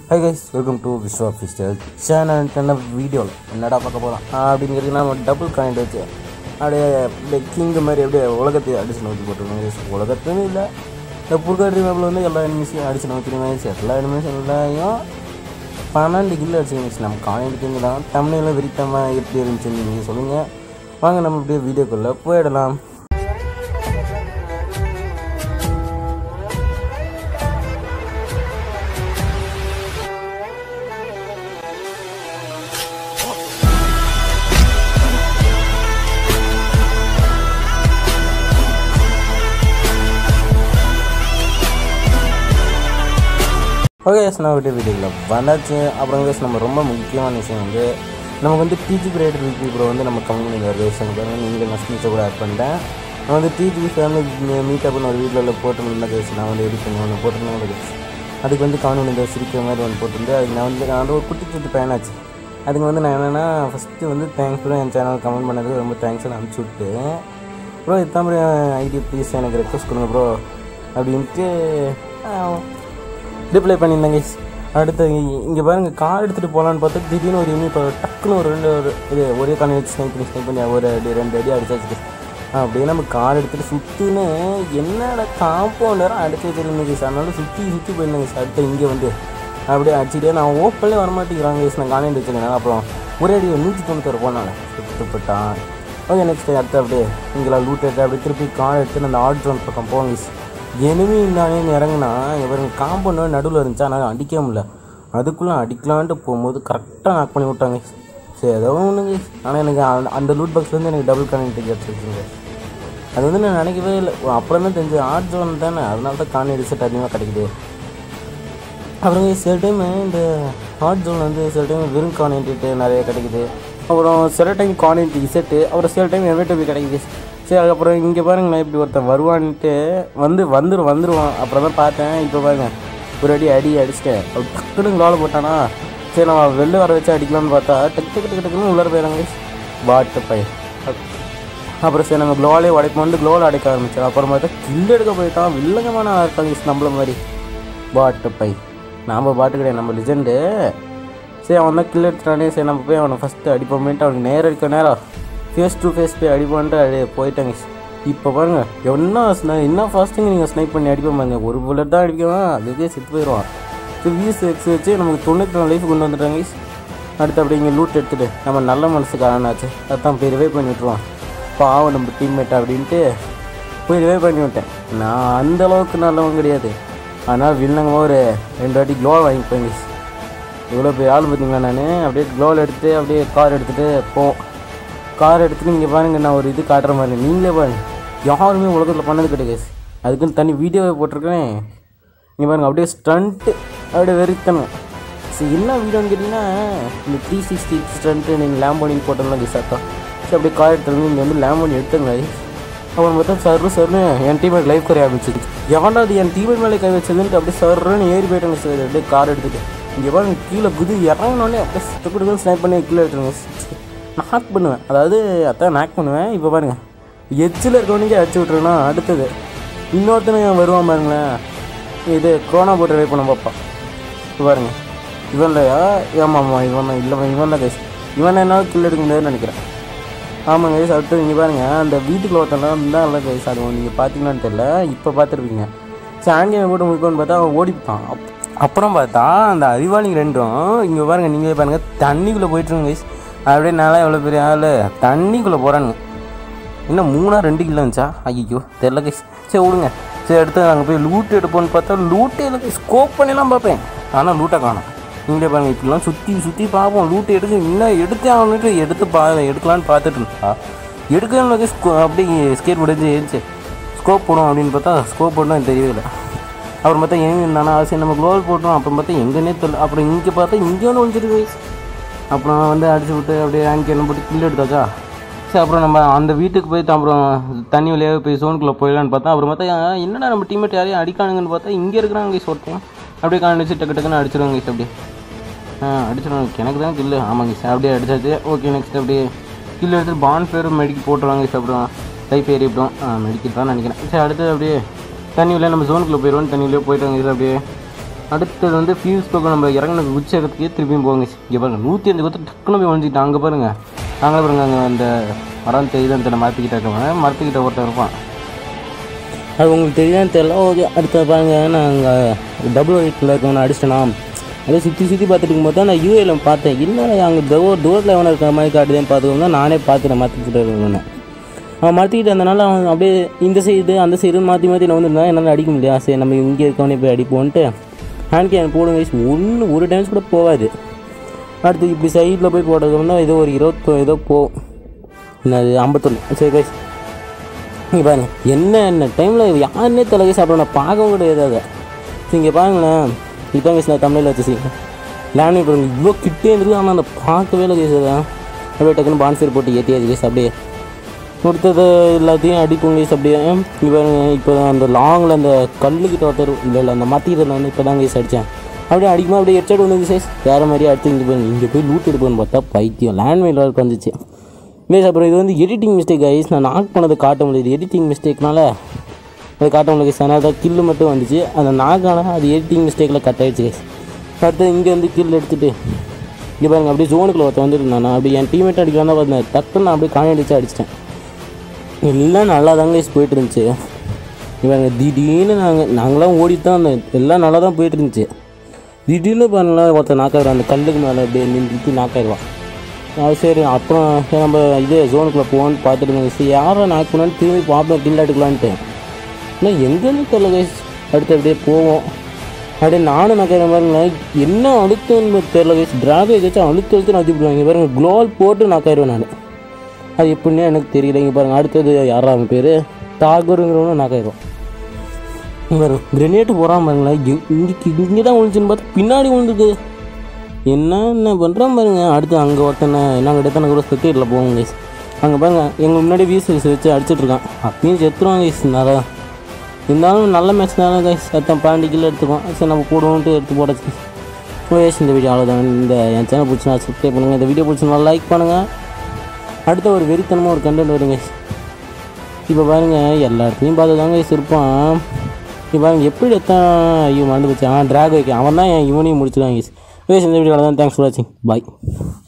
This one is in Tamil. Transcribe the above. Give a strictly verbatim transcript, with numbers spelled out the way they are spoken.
Hi guys, welcome to Vishwa Official channel. இந்த வீடியோவில் என்னடா பார்க்க போகிறோம் அப்படிங்கிறது நம்ம டபுள் காயிண்ட் வச்சு அப்படியே அப்படியே கிங்கு மாதிரி அப்படியே உலகத்தை அடிச்சு நோக்கி போட்டுருக்கோம். உலகத்துன்னு இல்லை, இந்த புர்காட்ரி மேப்பில் வந்து எல்லா எனிமிஸையும் அடிச்சு நோக்கிடுமே. எல்லா எனிமிஸ் எல்லாரையும் பன்னெண்டு கில்லு அடிச்சு நம்ம காயிண்ட் கிங்கு தான். தமிழில் விரித்தமாக எப்படி இருந்துச்சுன்னு நீங்கள் சொல்லுங்கள். வாங்க நம்ம அப்படியே வீடியோக்குள்ளே போயிடலாம். ஓகே எஸ், நான் விட்டு வீடியோவில் வந்தாச்சு. அப்புறம் கேஸ் நம்ம ரொம்ப முக்கியமான விஷயம் வந்து நமக்கு வந்து டிஜி கிரியேட்டர் வீக்லி ப்ரோ வந்து நம்ம கம்பெனியில் வருது. பாருங்கள், நீங்கள் நான் ஸ்பீச்சை கூட ஆட் பண்ணிட்டேன். நான் வந்து டிஜி ஃபேமிலி மீட்டப்னு ஒரு வீட்டில் போட்டுருந்தேன் கேஸ். நான் வந்து எடிட் பண்ணி ஒன்று போட்டிருந்தேன் கேஸ். அதுக்கு வந்து கவனம் இந்த சிரிக்கிற மாதிரி ஒன்று போட்டிருந்தேன். அதுக்கு நான் வந்து நான் வந்து ஒரு குட்டி குட்டி பயனாச்சு. அதுக்கு வந்து நான் என்னென்னா ஃபஸ்ட்டு வந்து தேங்க்ஸ் ப்ரோ, என் சேனல் கமெண்ட் பண்ணதுக்கு ரொம்ப தேங்க்ஸ் அனுப்பிச்சி விட்டு ப்ரோ இதுதான் ப்ரோ ஐடி ப்ளீஸ் எனக்கு ரெக்வஸ்ட் கொடுங்க ப்ரோ அப்படின்ட்டு ரிப்ளை பண்ணியிருந்தேங்க. அடுத்து இங்கே பாருங்கள், கார் எடுத்துகிட்டு போகலான்னு பார்த்தா திடீர்னு ஒரு இனி இப்போ டக்குன்னு ஒரு ரெண்டு ஒரு இது ஒரே காரணம் வச்சு ஸ்னைப் பண்ணி ஸ்னைப் பண்ணி ஒரு அடி ரெண்டு அடி அடிச்சாச்சு. அப்படியே நம்ம கார் எடுத்துகிட்டு சுற்றுன்னு என்னோட காம்பவுண்ட் நேரம் அடிச்சு வச்சுருந்தேங்க. அதனால சுற்றி சுற்றி போயிருந்தேங்க. அடுத்து இங்கே வந்து அப்படியே அடிச்சுட்டே நான் ஓப்பன்லேயே வரமாட்டேங்கிறாங்க. நான் கான்டென்ட் வச்சுருந்தேன். அப்புறம் ஒரே அடி நூற்றி தொண்ணூத்தொரு போனாங்க சுற்றுப்பட்டான். ஓகே நெக்ஸ்ட் அடுத்து அப்படியே இங்கெல்லாம் லூட் எடுத்து அப்படியே திருப்பி கார் எடுத்து அந்த ஆட் ஜோன் பக்கம் போங்க. எனிமி நானே இறங்குனா இவர் காம்பவுண்ட் நடுவில் இருந்துச்சா, ஆனால் அடிக்க முடியல. அதுக்குள்ளே அடிக்கலான்ட்டு போகும்போது கரெக்டாக நாக் பண்ணி விட்டாங்க. சரி ஏதோ ஒன்றுங்க. ஆனால் எனக்கு அந்த லூட் பாக்ஸ்லேருந்து எனக்கு டபுள் கனெக்ட் கிடச்சிருக்குங்க. அது வந்து நான் நினைக்கவே இல்லை. அப்புறம் தான் தெரிஞ்சு ஆர்ட் ஜோன் தானே, அதனால தான் காணி ரிசல்ட் அதிகமாக கிடைக்குது. அப்புறம் சில டைம் இந்த ஆர்ட் ஜோன் வந்து சில டைம் வெறும் கான்டென்ட்டு நிறைய கிடைக்குது. அப்புறம் சில டைம் கான்டென்ட் இசட்டு, அப்புறம் சில டைம் எவ்வளோ கிடைக்குது. சரி அதுக்கப்புறம் இங்கே பாருங்க, நான் இப்படி ஒருத்தன் வருவான்ட்டு வந்து வந்துடும் வந்துடுவான். அப்புறம் தான் பார்த்தேன். இப்போ பாருங்கள், ஒரு அடி அடி அடிச்சிட்டேன். அவர் டக்குனு க்ளோவில் போட்டானா, சரி நான் வெளில வர வச்சு அடிக்கலாம்னு பார்த்தா டக்கு டக்கு டக்குன்னு உள்ளார போயிடறாங்க பாட்டு பை. அப்புறம் சரி நம்ம க்ளோவிலே உடைப்போம், க்ளோவில் அடைக்க ஆரம்பிச்சோம். அப்புறம் பார்த்தா கில் எடுக்க போயிட்டான். வில்லங்கமான இருக்காங்க நம்மள மாதிரி பாட்டு பை. நாம் பாட்டு கிடையாது, நம்ம லிஜெண்டு. சரி அவன் தான் கில் எடுத்துட்டானே, சரி நம்ம போய் அவனை ஃபஸ்ட்டு அடிப்போமேன்ட்டு அவனுக்கு நேரம் இருக்க நேரம் ஃபேஸ் டு ஃபேஸ் போய் அடிப்பான்ட்டு அடி போயிட்டாங்க. இப்போ பாருங்கள் என்ன ஸ்னை என்ன ஃபாஸ்ட்டுங்க நீங்கள் ஸ்னைப் பண்ணி அடிப்போம் பாருங்க. ஒரு புல்லட் தான் அடிக்குவான், அதுக்கே செத்து போயிடுவான். ஸோ விஎஸ் எக்ஸ் வச்சு நமக்கு தொண்ணூற்றி நாலு லைஃப் கொண்டு வந்துட்டாங்க. அடுத்து அப்படி இங்கே லூட் எடுத்துகிட்டு நம்ம நல்ல மனசுக்கு ஆனாச்சு, அதான் போய் ரிவைவ் பண்ணி விட்ருவான். பாவம் நம்ம டீம்மேட் அப்படின்ட்டு போய் ரிவைவ் பண்ணி விட்டேன். நான் அந்தளவுக்கு நல்லவன் கிடையாது, அதனால் வில்லங்கமாக ஒரு ரெண்டு வாட்டி க்ளோவ் வாங்கிப்பேங்க. இவ்வளோ போய் ஆள் பார்த்தீங்களா. நான் அப்படியே க்ளோவில் எடுத்துகிட்டு அப்படியே கார் எடுத்துகிட்டு போவோம். கார் எடுத்துகிட்டு நீங்கள் பாருங்கள், நான் ஒரு இது காட்டுற மாதிரி நீங்களே பாருங்கள். யாருமே உலகத்தில் பண்ணது கிடையாது. அதுக்குன்னு தனி வீடியோவை போட்டிருக்கேன். நீங்கள் பாருங்கள் அப்படியே ஸ்டண்ட்டு அப்படியே வெறித்தணும். சரி என்ன வீடியோன்னு கேட்டிங்கன்னா, இந்த த்ரீ சிக்ஸ்டி ஸ்டண்ட்டு நீங்கள் லேம்போனின்னு போட்டோம்னா கிசாத்தா. சரி அப்படியே கார் எடுத்துருங்க, இங்கே வந்து லேம்போனி எடுத்துங்க. அப்புறம் பார்த்தா சர்ரு சர்னு என் டீமேட் லைஃப் குறைய ஆரம்பிச்சிது. எவன்டா அது என் டீமேட் மேலே கை வச்சதுன்ட்டு அப்படியே சர்ன்னு ஏறி போயிட்டாங்க. சார் அப்படியே கார் எடுத்துகிட்டு இங்கே பாருங்கள் கீழே குதி இறங்கினோடனே அப்படியே துக்கு ஸ்னைப் பண்ணி கீழே எடுத்துருங்க. நாக் பண்ணுவேன், அதாவது அதான் நாக் பண்ணுவேன். இப்போ பாருங்கள் எச்சில் இருக்கவனுக்கே அடிச்சு விட்ருன்னா அடுத்தது இன்னொருத்தனை வருவான் பாருங்களேன். இது கொரோனா போட்டு ட்ரை பண்ண பார்ப்பா. இப்போ பாருங்கள் இவன் இல்லையா, ஆமாம்மா இவன் தான். இல்லை இவன் தான் கைஸ். இவன் என்ன கில் எடுக்க முடியாதுன்னு நினைக்கிறேன். ஆமாங்க கைஸ். அடுத்தது நீங்கள் பாருங்கள், அந்த வீட்டுக்குள்ள ஒருத்தெல்லாம் இருந்தால் இல்லை கைஸ். அது நீங்கள் பார்த்தீங்களான்னு தெரியல, இப்போ பார்த்துருப்பீங்க. சரி ஆங்கியை போட்டு முடிப்போன்னு பார்த்தா அவன் ஓடிப்பான். அப் அப்புறம் பார்த்தா அந்த அறிவாளிங்க ரெண்டும் இங்கே பாருங்கள், நீங்களே பாருங்கள் தண்ணிக்குள்ளே போயிட்டுருங்க கைஸ். அப்படியே நல்லா எவ்வளோ பெரிய ஆள் தண்ணிக்குள்ளே போகிறானுங்க. இன்னும் மூணாக ரெண்டு கிலோ இருந்துச்சா, ஐயோ தெரில கைஸ். சரி விடுங்க. சரி அடுத்து நாங்கள் போய் லூட் எடுப்போன்னு பார்த்தா லூட்டே இல்லை கைஸ். ஸ்கோப் பண்ணிலாம் பார்ப்பேன், ஆனால் லூட்டை காணும். நீங்களே பாருங்கள், இப்படிலாம் சுற்றி சுற்றி பார்ப்போம். லூட்டு எடுக்க இன்னும் எடுத்து அவனுக்கு எடுத்து பா எடுக்கலான்னு பார்த்துட்டு இருந்தா எடுக்கணும் கைஸ். அப்படி ஸ்கேட் முடிஞ்சு ஏறிச்சு ஸ்கோப் போடும் அப்படின்னு பார்த்தா ஸ்கோப் போடணும் தெரியவில்லை. அப்புறம் பார்த்தா எங்கே இருந்தானா சரி நம்ம க்ளோவல் போட்டோம். அப்புறம் பார்த்தா எங்கன்னே தெரியல. அப்புறம் இங்கே பார்த்தா இங்கே ஒன்று வந்துருக்கு கைஸ். அப்புறம் வந்து அடிச்சு விட்டு அப்படியே ஆங்கி என்ன போட்டு கில் எடுத்தாச்சா. சரி அப்புறம் நம்ம அந்த வீட்டுக்கு போய்ட்டு அப்புறம் தண்ணி வழியாக போய் ஜோனுக்குள்ளே போயிடலான்னு பார்த்தா அப்புறம் பார்த்தா என்னடா நம்ம டீம்மேட் யாரையும் அடிக்கானுங்கன்னு பார்த்தா இங்கே இருக்கிறாங்க கைஸ் ஒருத்தன். அப்படியே காணிச்சு டக்கு டக்குன்னு அடிச்சிடுவாங்க கைஸ். அப்படியே ஆ அடிச்சிடுவாங்க. எனக்கு தான் கில்லு. ஆமாங்க கைஸ். அப்படியே அடிச்சாச்சு. ஓகே நெக்ஸ்ட் அப்படியே கில் எடுத்துட்டு பான் பேர் மெடிக்கல் போட்டுருவாங்க கைஸ். அப்புறம் லைஃப் ஏறிவிட்டோம். மெடிக்கல் தான் நினைக்கிறேன். சரி அடுத்து அப்படியே தண்ணி வழியாக நம்ம ஜோனுக்குள்ளே போயிடுவோம். தண்ணி வழியாக போயிட்டாங்க கைஸ். அப்படியே அடுத்தது வந்து ஃபியூஸ் பக்கம் நம்ம இறங்கின உச்ச இடத்துக்கே திருப்பியும் போங்க. இங்கே பாருங்கள் நூற்றி அஞ்சு கொத்து டக்குன்னு போய் ஒழிஞ்சிக்கிட்டு அங்கே பாருங்கள். நாங்களே பாருங்க அங்கே அந்த மரம் தெரியுதான் தெரியல மரத்துக்கிட்ட இருக்கவன் மரத்துக்கிட்ட ஒருத்தர் இருப்பான். அது உங்களுக்கு தெரியுதான்னு தெரியல. ஓகே அடுத்த பாருங்கள் நாங்கள் டபுள் ஒயிட்டில் இருக்கவனை அடிச்சிட்டேனா அதை சுற்றி சுற்றி பார்த்துட்டு இருக்கும்போது தான் நான் யூஏல பார்த்தேன். என்ன அங்கே டோர் டோரில் எவனை இருக்கிற மாதிரி காட்டுதேன்னு பார்த்துக்கோங்க. நானே பார்த்துட்டேன் மரத்துக்கிட்ட இருக்கவனை. அவன் மரத்துக்கிட்ட இருந்தனால அவன் அப்படியே இந்த சைடு அந்த சைடுன்னு மாற்றி மாற்றி நான் வந்துருந்தேன். என்னால் அடிக்க முடியா. சரி நம்ம இங்கே இருக்கவனே போய் அடிப்போன்ட்டு ஹேண்ட் கேன் போடுங்க. ஒன்று ஒரு டைம்ஸ் கூட போகாது. அடுத்து இப்படி சைடில் போய் போட்டதுன்னா ஏதோ ஒரு இருபத்தோ ஏதோ போகும். என்னது ஐம்பத்தொன்று. சரி கைஸ் இங்கே பாருங்கள் என்ன என்ன டைமில் யாருன்னே தலைகை சாப்பிட நான் பார்க்கவும் கூட ஏதாவது. சரி இங்கே பாருங்களேன் இப்போ கைஸ் நான் தமிழில் வச்சு செய்யுங்க லேண்ட் பாருங்கள் இவ்வளோ கிட்டே இருந்தது. ஆனால் அந்த பார்க்கவே இல்லை கைஸ். அதான் அப்படியே டக்குன்னு பான்சர் போட்டு ஏற்றியாச்சு கைஸ். அப்படியே கொடுத்தது எல்லாத்தையும் அடிப்போம் கைஸ். அப்படியே இப்போ இப்போ அந்த லாங்கில் அந்த கல்லுக்கிட்ட ஒருத்தர் இல்லை இல்லை அந்த மாற்றிக்கிட்ட வந்து இப்போ தான் கைஸ் அடித்தேன். அப்படியே அடிக்குமா அப்படியே ஹெட்செட் வந்து கைஸ் வேறு மாதிரியே அடுத்து இங்கே போய் இங்கே போய் லூட் எடுப்போன்னு பார்த்தா பைத்தியம் லேண்ட்மைல் ஒர்க் வந்துச்சு கைஸ். அப்புறம் இது வந்து எடிட்டிங் மிஸ்டேக் கைஸ். நான் நாக் பண்ணதை காட்ட முடியாது எடிட்டிங் மிஸ்டேக்னால அதை காட்ட முடியல கைஸ். அதனால் தான் கில்லு மட்டும் வந்துச்சு. அந்த நாக்கான அது எடிட்டிங் மிஸ்டேக்கில் கட் ஆகிடுச்சு கைஸ். அடுத்து இங்கே வந்து கில் எடுத்துகிட்டு இங்கே பாருங்கள் அப்படியே ஜோனுக்குள்ள ஒருத்த வந்துருந்தேன். நான் அப்படி என் டீமேட் அடிக்கலாம் தான் பார்த்தேன். டக்குன்னு நான் அப்படியே காணி அடித்து அடிச்சிட்டேன். எல்லாம் நல்லா தாங்க கைஸ் போயிட்டு இருந்துச்சு. இவங்க திடீர்னு நாங்கள் நாங்களாம் ஓடிட்டு தான் அந்த எல்லாம் நல்லா தான் போயிட்டு இருந்துச்சு. திடீர்னு பாருங்களேன் ஒருத்தர் நாக்காயிடுவான். அந்த கல்லுக்கு மேலே அப்படியே நின்று நாக்காயிடுவான். அது சரி அப்புறம் நம்ம இதே ஜோனுக்குள்ளே போவோன்னு பார்த்துட்டு இருந்தோம். சரி யாரை நாக் பண்ணான்னு திரும்பி பார்ப்போம் கில் எடுக்கலான்ட்டு. இல்லை எங்கேன்னு தெரியல கைஸ். அடுத்து அப்படியே போவோம். அப்படியே நானும் நாக்கிற பாருங்களேன் என்ன அழுத்தம்னு தெரியல கைஸ். டிராகை ஏதாச்சும் அழுத்து அழுத்து நான் வச்சுருவாங்க பாருங்கள். க்ளோவல் போட்டு நாக்காயிடுவேன் நான். அது எப்படின்னே எனக்கு தெரியல. இங்கே பாருங்கள் அடுத்தது யாரா அவன் பேர் டாகருங்கிறவனும் நாக்காயிடுவான். இங்கே பாருங்க கிரெனேட்டு போகிறான் பாருங்களேன். இங்கே இங்கே தான் விழுந்துச்சுன்னு பார்த்து பின்னாடி விழுந்துருக்கு. என்ன என்ன பண்ணுறான் பாருங்க. அடுத்து அங்கே ஒருத்தனை நாங்கள் எடுத்தான கூட ஸ்பெக்டேட்டில் போவோம் கைஸ். அங்கே பாருங்கள் எங்கள் முன்னாடி வீசு வீசு வச்சு அடிச்சிட்ருக்கான். அப்பயும் செத்துருவான் கைஸ். நல்லா இருந்தாலும் நல்ல மேட்ச் தானே கைஸ். சத்தம் பன்னெண்டு கிலோ எடுத்துக்கோம். சரி நம்ம போடுவோன்ட்டு எடுத்து போடச்சு கைஸ். இந்த வீடியோ அவ்வளோதான். இந்த என் சேனல் பிடிச்சினா சப்ஸ்கிரைப் பண்ணுங்கள். இந்த வீடியோ பிடிச்சினா லைக் பண்ணுங்கள். அடுத்த ஒரு வெறித்தனமாக ஒரு கண்டென்ட் வருங்க. இப்போ பாருங்கள் எல்லா இடத்துலையும் பார்த்து தாங்க இருப்பான். இப்போ பாருங்கள் எப்படி எத்தான் ஐயோ மறந்து போச்சு. ஆ ட்ராக் வைக்க அவன் தான் என் இவனையும் முடிச்சுடுவாங்க. இந்த வீடியோ தான். தேங்க்ஸ் ஃபார் வாட்சிங். பாய்.